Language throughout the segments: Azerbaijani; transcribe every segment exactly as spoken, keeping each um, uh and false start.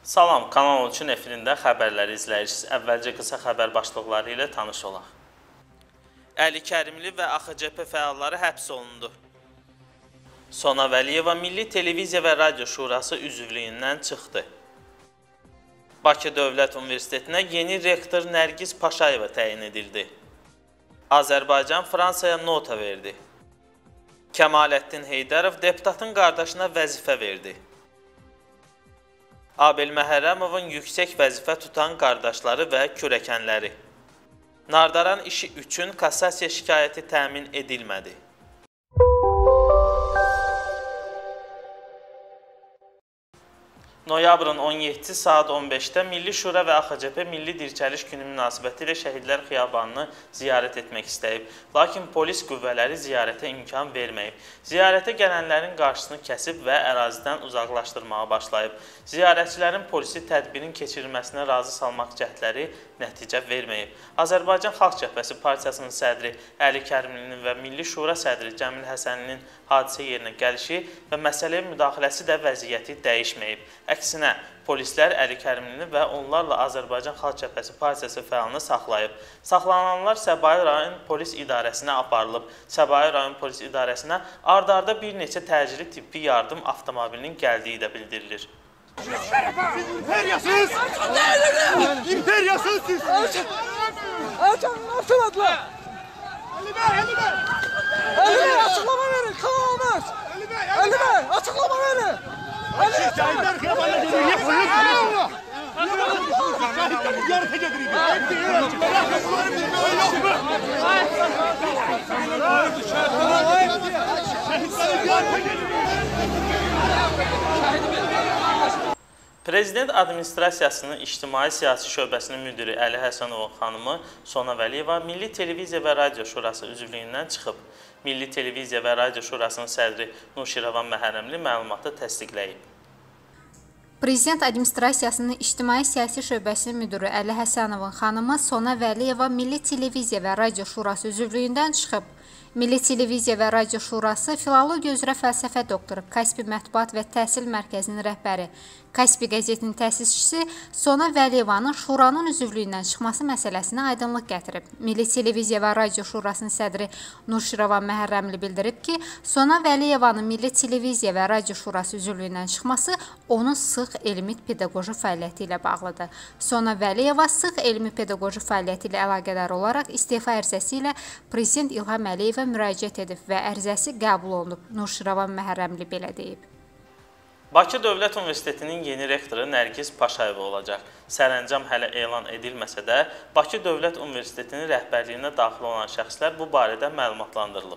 Salam, Kanal on üçün efirində xəbərləri izləyirsiniz. Əvvəlcə qısa xəbər başlıqları ilə tanış olaq. Əli Kərimli və A X C P fəalları həbs olundu. Sona Vəliyeva Milli Televiziya və Radio Şurası üzvlüyündən çıxdı. Bakı Dövlət Universitetinə yeni rektor Nərgiz Paşayeva təyin edildi. Azərbaycan Fransaya nota verdi. Kəmaləddin Heydərov deputatın qardaşına vəzifə verdi. Abel Məhərrəmovun yüksək vəzifə tutan qardaşları və kürəkənləri. Nardaran işi üçün kassasiya şikayəti təmin edilmədi. Noyabrın on yeddisi saat on beşdə Milli Şura və A X C P Milli Dirçəliş Günü münasibəti ilə Şəhidlər Xiyabanını ziyarət etmək istəyib. Lakin polis qüvvələri ziyarətə imkan verməyib. Ziyarətə gələnlərin qarşısını kəsib və ərazidən uzaqlaşdırmağa başlayıb. Ziyarətçilərin polisi tədbirin keçirilməsinə razı salmaq cəhdləri nəticə verməyib. Azərbaycan Xalq Cəbhəsi Partiyasının sədri Əli Kərimlinin və Milli Şura sədri Cəmil Həsəninin hadisə yerinə gəlişi və məsələyə müdaxiləsi də vəziyyəti dəyişməyib. Əksinə, polislər Əli Kərimlini və onlarla Azərbaycan Xalq Cəbhəsi Partiyası fəalını saxlayıb. Saxlananlar Səbail rayon polis idarəsinə aparılıb. Səbail rayon polis idarəsinə ard-arda bir neçə təcili tibbi yardım avtomobilinin gəldiyi də bildirilir. İmperiyasınız! İmperiyasınız siz! Alçak, atladılar! Ali Bey, Ali Bey! Ali Bey, açıklama verin, kanalımız! Ali Bey, açıklama verin! Şəhidlər Xiyabanına gedirik, yapılır! Şəhidlər ziyarətə gedirik! Prezident Administrasiyasının İctimai-Siyasi Şöbəsinin müdiri Əli Həsənovun xanımı Sona Vəliyeva Milli Televiziya və Radio Şurası üzvlüyündən çıxıb. Milli Televiziya və Radio Şurasının sədri Nuşiravan Məhərrəmli məlumatı təsdiqləyib. Prezident Administrasiyasının İctimai-Siyasi Şöbəsinin müdiri Əli Həsənovun xanımı Sona Vəliyeva Milli Televiziya və Radio Şurası üzvlüyündən çıxıb. Milli Televiziya və Radio Şurası Filologiya üzrə fəlsəfə doktoru, Kaspi Mətbuat və Təhsil Mərkəzinin rəhbəri, Kaspi qəzetinin təsisçisi Sona Vəliyevanın Şuranın üzvlüyündən çıxması məsələsinə aydınlıq gətirib. Milli Televiziya və Radio Şurasının sədri Nuşiravan Məhərrəmli bildirib ki, Sona Vəliyevanın Milli Televiziya və Radio Şurası üzvlüyündən çıxması onun sıx elmi pedaqoji fəaliyyəti ilə bağlıdır. Sona Vəliyeva sıx elmi pedaqoji fəaliyyəti ilə əlaqədar olaraq istefa ərizəsi ilə Prezident İlham Əliyevə müraciət edib və ərizəsi qəbul olunub. Nuşiravan Məhərrəmli belə deyib. Bakı Dövlət Universitetinin yeni rektoru Nərgiz Paşayeva olacaq. Sərəncam hələ elan edilməsə də, Bakı Dövlət Universitetinin rəhbərliyinə daxil olan şəxslər bu barədə məlumatlandırılıb.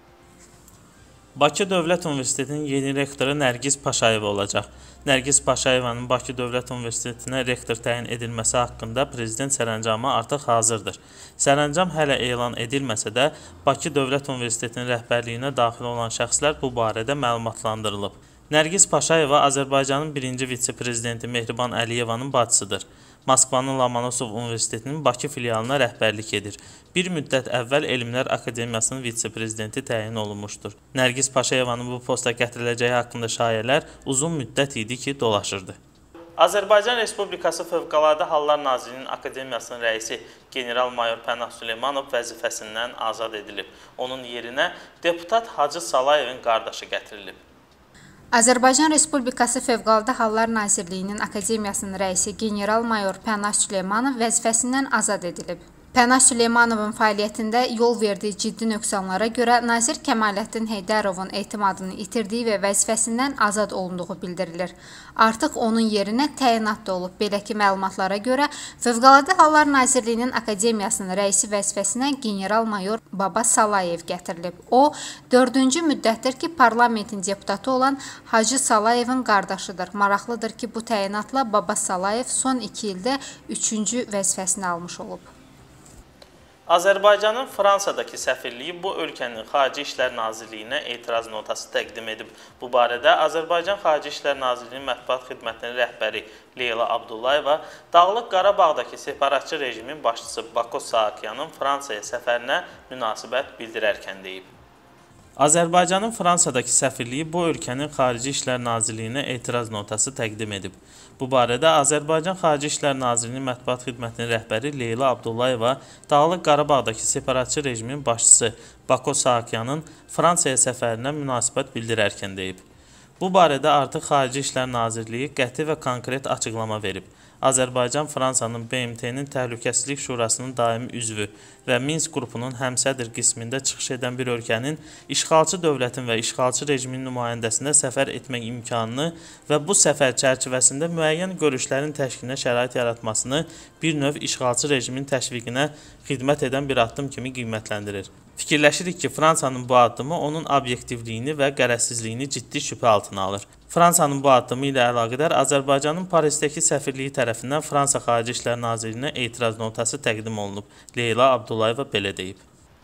Bakı Dövlət Universitetinin yeni rektoru Nərgiz Paşayeva olacaq. Nərgiz Paşayevanın Bakı Dövlət Universitetinə rektor təyin edilməsi haqqında Prezident sərəncamı artıq hazırdır. Sərəncam hələ elan edilməsə də, Bakı Dövlət Universitetinin rəhbərliyinə daxil olan şəxslər bu barədə məlumatlandırılıb. Nərgiz Paşayeva Azərbaycanın birinci vitse-prezidenti Mehriban Əliyevanın bacısıdır. Moskvanın Lomonosov Universitetinin Bakı filialına rəhbərlik edir. Bir müddət əvvəl Elmlər Akademiyasının vitse-prezidenti təyin olunmuşdur. Nərgiz Paşayevanın bu posta gətiriləcəyi haqqında şayələr uzun müddət idi ki, dolaşırdı. Azərbaycan Respublikası Fövqəladə Hallar Nazirliyinin Akademiyasının rəisi general-mayor Pənah Süleymanov vəzifəsindən azad edilib. Onun yerinə deputat Hacı Salayevin qardaşı gətirilib. Azərbaycan Respublikası Fövqəladə Hallar Nazirliyinin Akademiyasının rəisi general-mayor Pənah Süleymanov vəzifəsindən azad edilib. Pənah Süleymanovun fəaliyyətində yol verdiyi ciddi nöqsanlara görə Nazir Kəmaləddin Heydərovun etimadını itirdiyi və vəzifəsindən azad olunduğu bildirilir. Artıq onun yerinə təyinatda olub. Belə ki, məlumatlara görə Fövqəladə Hallar Nazirliyinin Akademiyasının rəisi vəzifəsinə general-mayor Baba Salayev gətirilib. O, dördüncü müddətdir ki, parlamentin deputatı olan Hacı Salayevin qardaşıdır. Maraqlıdır ki, bu təyinatla Baba Salayev son iki ildə üçüncü vəzifəsini almış olub. Azərbaycanın Fransadakı səfirliyi bu ölkənin Xarici İşlər Nazirliyinə etiraz notası təqdim edib. Bu barədə Azərbaycan Xarici İşlər Nazirliyinin mətbuat xidmətinin rəhbəri Leyla Abdullayeva Dağlıq Qarabağdakı separatçı rejimin başçısı Bako Saakyanın Fransaya səfərinə münasibət bildirərkən deyib. Azərbaycanın Fransadakı səfirliyi bu ölkənin Xarici İşlər Nazirliyinə etiraz notası təqdim edib. Bu barədə Azərbaycan Xarici İşlər Nazirliyinin mətbuat xidmətinin rəhbəri Leyla Abdullayeva Dağlıq Qarabağdakı separatçı rejimin başçısı Bako Saakyanın Fransaya səfərinə münasibət bildirərkən deyib. Bu barədə artıq Xarici İşlər Nazirliyi qəti və konkret açıqlama verib. Azərbaycan Fransanın B M T-nin Təhlükəsizlik Şurasının daimi üzvü və Minsk qrupunun həmsədr qismində çıxış edən bir ölkənin işğalçı dövlətin və işğalçı rejimin nümayəndəsində səfər etmək imkanını və bu səfər çərçivəsində müəyyən görüşlərin təşkilinə şərait yaratmasını bir növ işğalçı rejimin təşviqinə xidmət edən bir addım kimi qiymətləndirir. Fikirləşirik ki, Fransanın bu addımı onun obyektivliyini və qərəzsizliyini ciddi şübhə altına alır. Fransanın bu addımı ilə əlaqədar Azərbaycanın Parisdəki səfirliyi tərəfindən Fransa Xarici İşlər Nazirliyinə etiraz notası təqdim olunub. Leyla Abdullayeva belə deyib.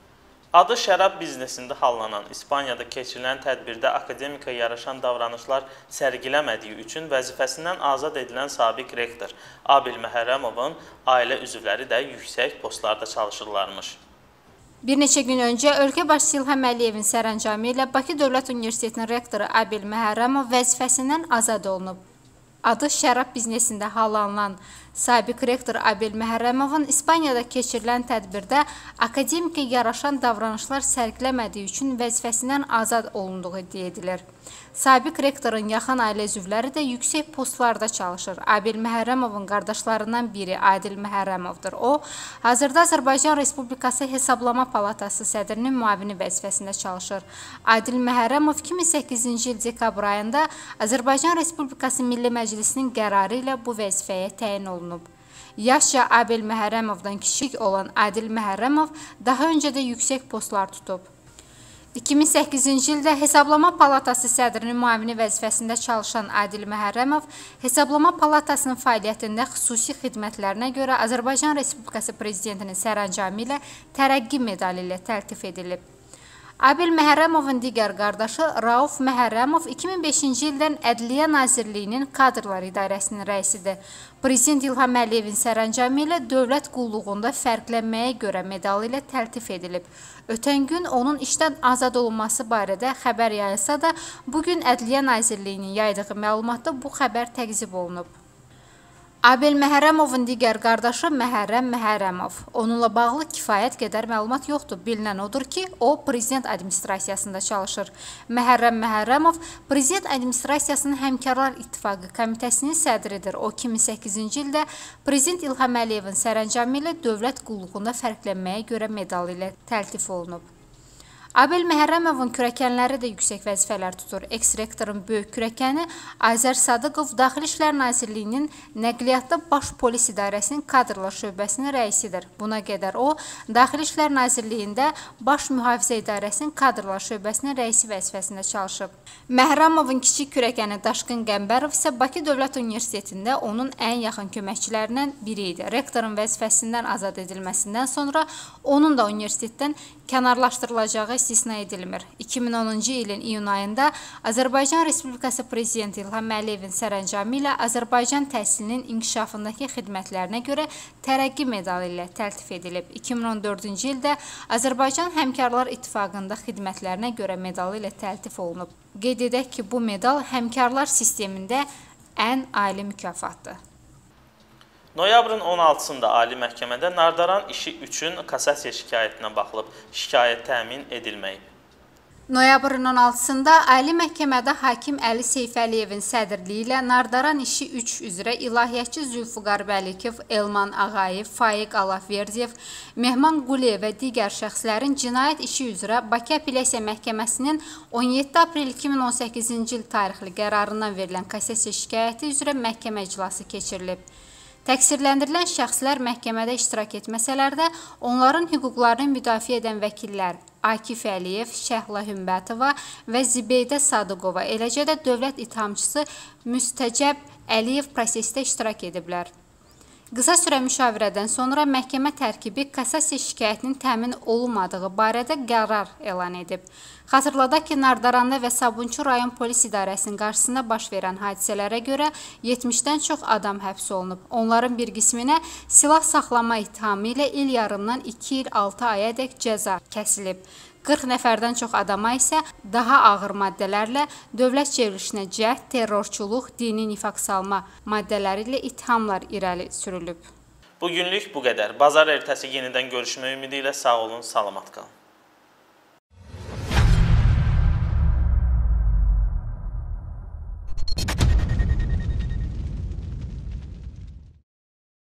Adı şərab biznesində hallanan İspaniyada keçirilən tədbirdə akademika yaraşan davranışlar sərgiləmədiyi üçün vəzifəsindən azad edilən sabiq rektor Abil Məhərrəmovun ailə üzvləri də yüksək postlarda çalışırlarmış. Bir neçə gün öncə ölkə başçısı İlham Əliyevin sərəncamı ilə Bakı Dövlət Universitetinin rektoru Abil Məhərrəmov vəzifəsindən azad olunub. Adı şərab biznesində hallanılan sabiq rektor Abil Məhərrəmovun İspaniyada keçirilən tədbirdə akademika yaraşan davranışlar sərgiləmədiyi üçün vəzifəsindən azad olunduğu iddia edilir. Sabiq rektorun yaxın ailə üzvləri də yüksək postlarda çalışır. Abil Məhərrəmovun qardaşlarından biri Adil Məhərrəmovdur. O, hazırda Azərbaycan Respublikası Hesablama Palatası sədrinin müavini vəzifəsində çalışır. Adil Məhərrəmov iki min səkkizinci il dekabr ayında Azərbaycan Respublikası Milli Məclisinin qərarı ilə bu vəzifəyə təyin olunub. Yaşca Abil Məhərrəmovdan kiçik olan Adil Məhərrəmov daha öncə də yüksək postlar tutub. iki min səkkizinci ildə Hesablama Palatası sədrinin müavini vəzifəsində çalışan Adil Məhərrəmov Hesablama Palatasının fəaliyyətində xüsusi xidmətlərinə görə Azərbaycan Respublikası Prezidentinin sərəncamı ilə tərəqqi medalı ilə təltif edilib. Abil Məhərrəmovun digər qardaşı Rauf Məhərrəmov iki min beşinci ildən Ədliyyə Nazirliyinin Kadrlar İdarəsinin rəisidir. Prezident İlham Əliyevin sərəncamı ilə dövlət qulluğunda fərqlənməyə görə medalı ilə təltif edilib. Ötən gün onun işdən azad olunması barədə xəbər yayılsa da, bugün Ədliyyə Nazirliyinin yaydığı məlumatda bu xəbər təqzib olunub. Abil Məhərrəmovun digər qardaşı Məhərrəm Məhərrəmov. Onunla bağlı kifayət qədər məlumat yoxdur. Bilinən odur ki, o, Prezident administrasiyasında çalışır. Məhərrəm Məhərrəmov, Prezident administrasiyasının Həmkarlar İttifaqı komitəsinin sədridir. O, iki min səkkizinci ildə Prezident İlham Əliyevin sərəncamı ilə dövlət qulluğunda fərqlənməyə görə medalı ilə təltif olunub. Abil Məhərrəmovun kürəkənləri də yüksək vəzifələr tutur. Eks-rektorun böyük kürəkəni Azər Sadıqov Daxili İşlər Nazirliyinin Nəqliyyatda Baş Polis İdarəsinin Kadrlar şöbəsinin rəisidir. Buna qədər o, Daxili İşlər Nazirliyində Baş Mühafizə İdarəsinin Kadrlar şöbəsinin rəisi vəzifəsində çalışıb. Məhərrəmovun kiçik kürəkəni Daşqın Qəmbərov isə Bakı Dövlət Universitetində onun ən yaxın köməkçilərindən biri idi. Rektorun vəzifəsindən azad edilməsindən sonra onun da universitetdən kənarlaşdırılacağı istisna edilmir. iki min onuncu ilin iyun ayında Azərbaycan Respublikası Prezidenti İlham Əliyevin sərəncamı ilə Azərbaycan təhsilinin inkişafındakı xidmətlərinə görə tərəqqi medalı ilə təltif edilib. iki min on dördüncü ildə Azərbaycan Həmkarlar İttifaqında xidmətlərinə görə medalı ilə təltif olunub. Qeyd edək ki, bu medal həmkarlar sistemində ən ali mükafatdır. Noyabrın on altısında Ali Məhkəmədə Nardaran işi üçün kassasiya şikayətinə baxılıb, şikayət təmin edilməyib. Noyabrın on altısında Ali Məhkəmədə hakim Əli Seyfəliyevin sədrliyi ilə Nardaran işi üç üzrə ilahiyyatçı Zülfüqar Bəlikov, Elman Ağayev, Faiq Alafverdiyev, Mehman Quliyev və digər şəxslərin cinayət işi üzrə Bakı Apellyasiya Məhkəməsinin on yeddi aprel iki min on səkkizinci il tarixli qərarından verilən kassasiya şikayəti üzrə məhkəmə iclası keçirilib. Təqsirləndirilən şəxslər məhkəmədə iştirak etməsələr də onların hüquqlarını müdafiə edən vəkillər Akif Əliyev, Şəhla Hümbətova və Zibeydə Sadıqova, eləcə də dövlət ittihamçısı Müstəcəb Əliyev prosesdə iştirak ediblər. Qısa sürə müşavirədən sonra məhkəmə tərkibi kassasiya şikayətinin təmin olunmadığı barədə qərar elan edib. Xatırladaq ki, Nardaranda və Sabunçu rayon polis idarəsinin qarşısında baş verən hadisələrə görə yetmişdən çox adam həbs olunub. Onların bir qisminə silah saxlama ittihamı ilə il yarımdan iki il altı ayadək cəza kəsilib. qırx nəfərdən çox adama isə daha ağır maddələrlə dövlət çevrilişinə cəhd, terrorçuluq, dini nifaq salma maddələri ilə ittihamlar irəli sürülüb. Bugünlük bu qədər. Bazar ertəsi yenidən görüşmək ümidi ilə sağ olun, salamat qalın.